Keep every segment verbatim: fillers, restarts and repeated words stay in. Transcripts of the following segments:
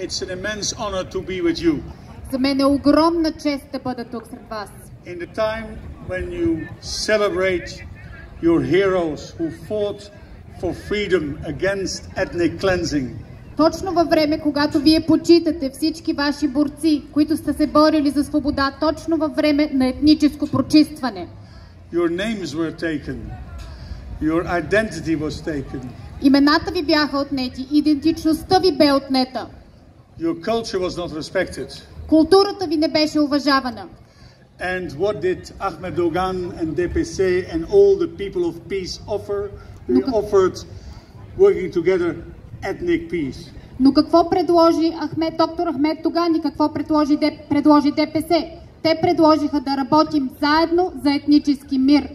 it's an immense honor to be with you. За мен е огромна чест да бъда тук сред вас. In the time when you celebrate your heroes who fought for freedom against ethnic cleansing. Точно във време, когато вие почитате всички ваши борци, които сте се борили за свобода, точно във време на етническо прочистване. Your names were taken. Your identity was taken. Имената ви бяха отнети, идентичността ви бе отнета. Your culture was not respected. Културата ви не беше уважавана. And what did Ahmed Dogan and D P C and all the people of peace offer? We offered working together ethnic peace. Но какво предложи Ахмед, доктор Ахмед Доган и какво предложи, предложи Д П С? Те предложиха да работим заедно за етнически мир.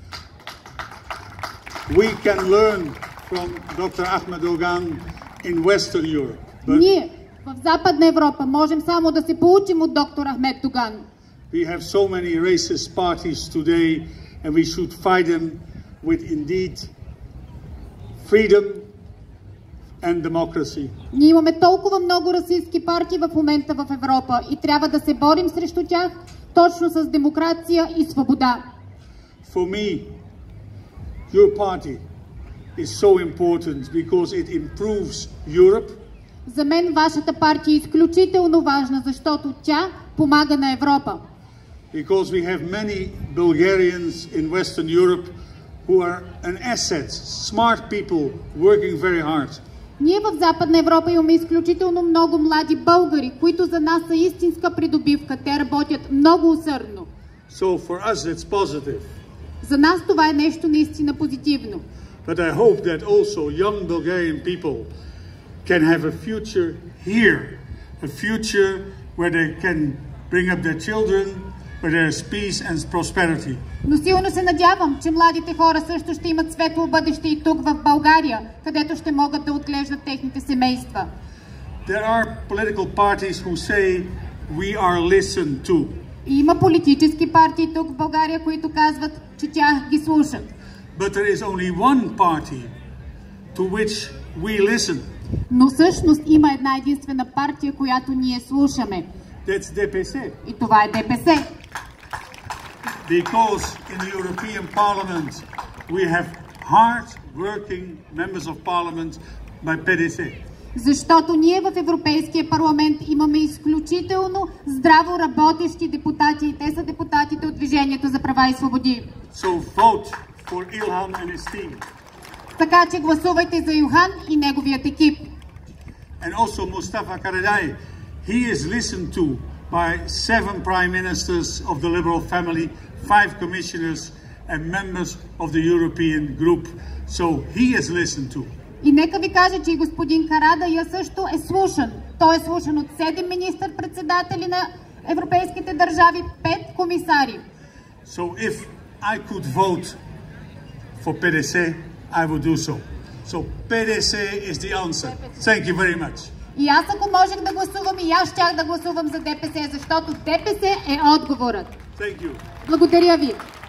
We can learn from Doctor Ahmed Dogan in Western Europe. But Ние в Западна Европа можем само да се получим от доктор Ахмед Доган. We have so many racist parties today, and we should fight them with indeed freedom and democracy. Ние имаме толкова много расистски партии в момента в Европа и трябва да се борим срещу тях точно с демокрация и свобода. For me, your party is so important because it improves Europe. За мен вашата партия е изключително важна, защото тя помага на Европа. Because we have many Bulgarians in Western Europe who are an asset, smart people working very hard. Ние в Западна Европа имаме изключително много млади българи, които за нас са истинска придобивка. Те работят много усърдно. So for us it's positive. За нас това е нещо наистина позитивно. But I hope that also young Bulgarian people can have a future here, a future where they can bring up their children, where there is peace and prosperity. Но силно се надявам, че младите хора също ще имат светло бъдеще и тук в България, където ще могат да отглеждат техните семейства. There are political parties who say we are listened to. И има политически партии тук в България, които казват, че тях ги слушат. But there is only one party to which we listen. Но всъщност има една единствена партия, която ние слушаме. That's D P C. И това е Д П С. Because in the European Parliament we have hard-working members of Parliament by P D C. Защото ние в Европейския парламент имаме изключително здраво работещи депутати и те са депутатите от Движението за права и свободи. So vote for Ilhan and his team. Така че гласувайте за Илхан и неговият екип. And also Mustafa Karaday. He is listened to by seven prime ministers of the Liberal family, five commissioners and members of the European group. So he is listened to. И нека ви кажа, че и господин Карадайъ също е слушан. Той е слушан от седем министър-председатели на европейските държави, пет комисари. So if I could vote for P D C, I would do so. So P D C is the answer. Thank you very much. И аз ако можех да гласувам, и аз щях да гласувам за Д П С, защото Д П С е отговорът. Thank you. Благодаря ви.